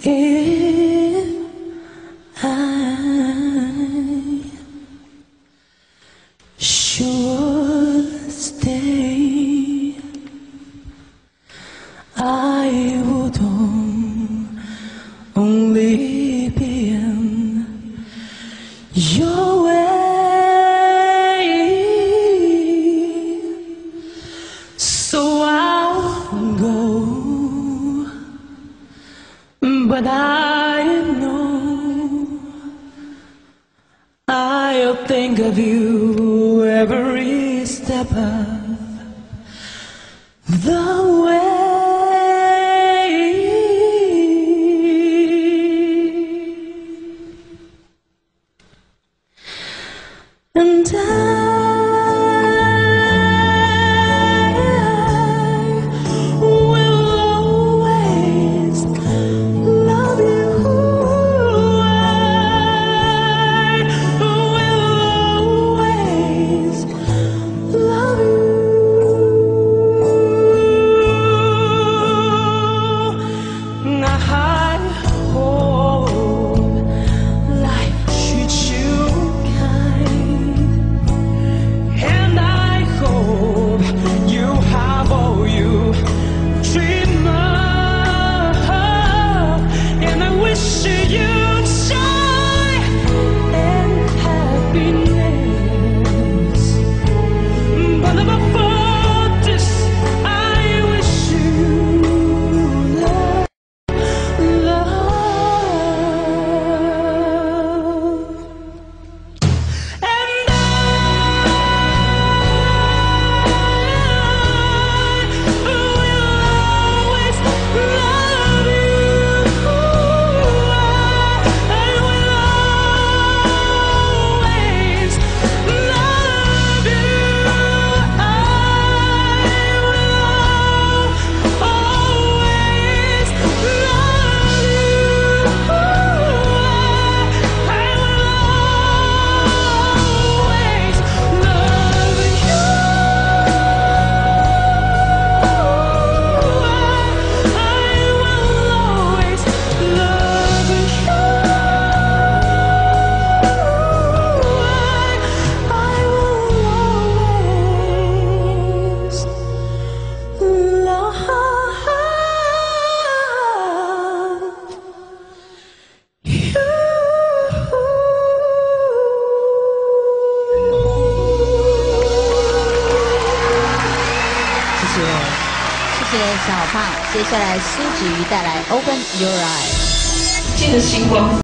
If I should stay, I would only be in your way. So I'll go, but I know I'll think of you every step of the way. And I will always love you. I will always love you. I hope life treats you kind, and I hope you have all you dream of, and I wish you'd shine and happiness. But above all this, I wish you love. And I will always love you. I will always love you. I will always love 谢谢小胖，接下来苏子瑜带来《Open Your Eyes》。 借着星光。